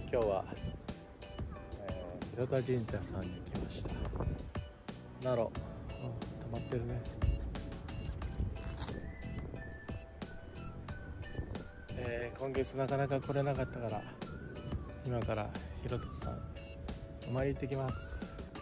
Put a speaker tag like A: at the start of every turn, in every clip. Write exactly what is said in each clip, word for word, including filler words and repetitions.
A: 今日は、えー、広田神社さんに来ました。奈良、うん、溜まってるね。えー、今月なかなか来れなかったから今から広田さんお参り行ってきます。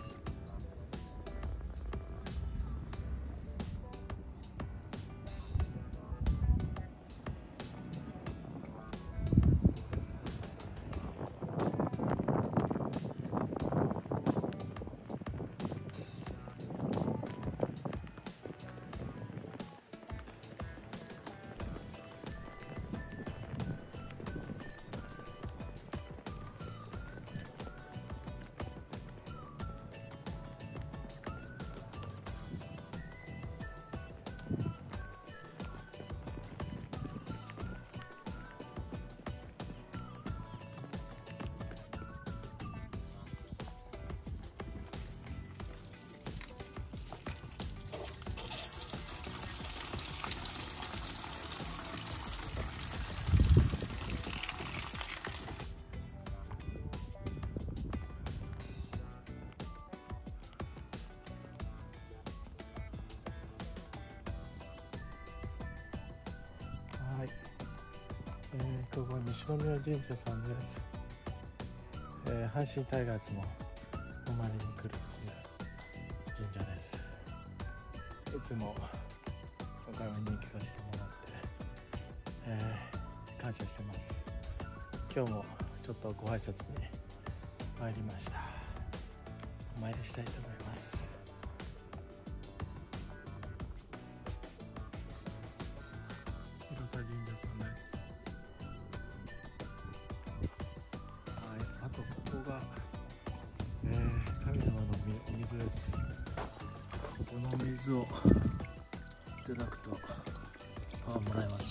A: はい、えー、ここ西宮神社さんです。えー、阪神タイガースもお参りに来るという神社です。いつもお買い物に来させてもらって、えー、感謝してます。今日もちょっとご挨拶に参りました。お参りしたいと思います。広田神社さんです。はい、あとここが、えー、神様のお水です。この水をいただくとパワーもらえます。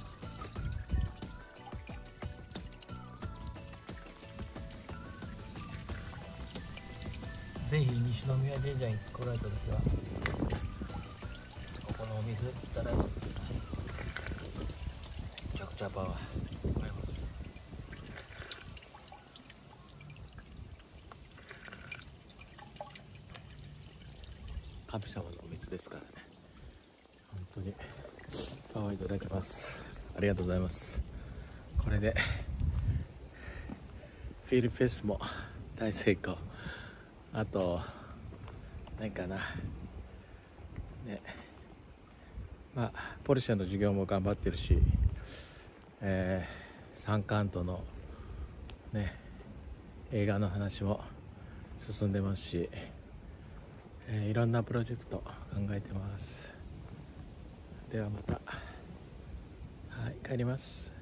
A: ぜひ西宮神社に来られた時はここのお水いただいてめちゃくちゃパワーもらえます。神様のお水ですからね、本当にパワーいただきます。ありがとうございます。これでフィールフェスも大成功。あと何かなね、まあポルシェの授業も頑張ってるし、えー、サンカントのね映画の話も進んでますし、えー、いろんなプロジェクト考えてます。ではまた。はい、帰ります。